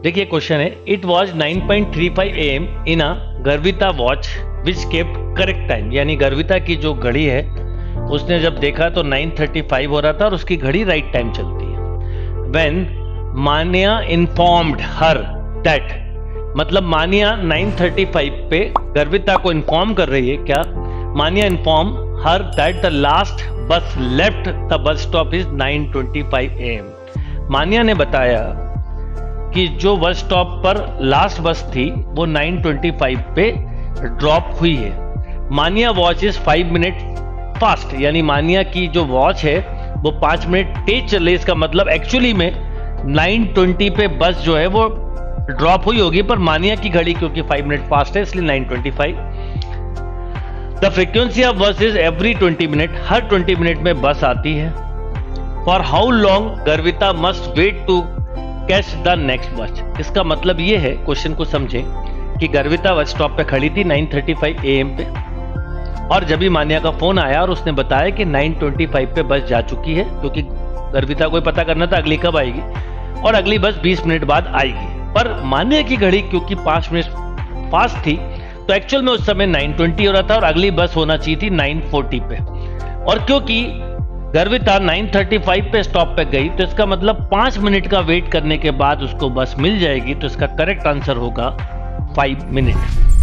देखिए क्वेश्चन है, it was 9:35 AM in a Garvita watch which kept correct time. यानी गर्विता की जो घड़ी है उसने जब देखा तो 9:35 हो रहा था और उसकी घड़ी राइट टाइम चलती है। When Manya informed her that, मतलब मान्या 9:35 पे गर्विता को इन्फॉर्म कर रही है। क्या? Manya inform her that the last bus left the bus stop is 9:25 AM। Manya ने बताया कि जो बस स्टॉप पर लास्ट बस थी वो 9:25 पे ड्रॉप हुई है। Manya watch is 5 minute fast, यानी मान्या की जो वॉच है वो 5 मिनट तेज चल रही है। इसका मतलब एक्चुअली में 9:20 पे बस जो है वो ड्रॉप हुई होगी, पर मान्या की घड़ी क्योंकि 5 मिनट फास्ट है इसलिए 9:25। The frequency of bus is every 20 minute, हर 20 मिनट में बस आती है। For how long Garvita must wait to catch the next bus. इसका मतलब ये है, क्वेश्चन को समझें कि गर्विता बस स्टॉप पे खड़ी थी 9:35 AM पे, और जब भी मान्या का फोन आया और उसने बताया कि 9:25 पे बस जा चुकी है, क्योंकि गर्विता को पता करना था अगली कब आएगी, और अगली बस 20 मिनट बाद आएगी। पर मान्या की घड़ी क्योंकि 5 मिनट फास्ट थी तो एक्चुअल में उस समय 9:20 हो रहा था और अगली बस होना चाहिए थी 9:40 पे। और क्योंकि गर्विता 9:35 पे स्टॉप पे गई तो इसका मतलब 5 मिनट का वेट करने के बाद उसको बस मिल जाएगी। तो इसका करेक्ट आंसर होगा 5 मिनट।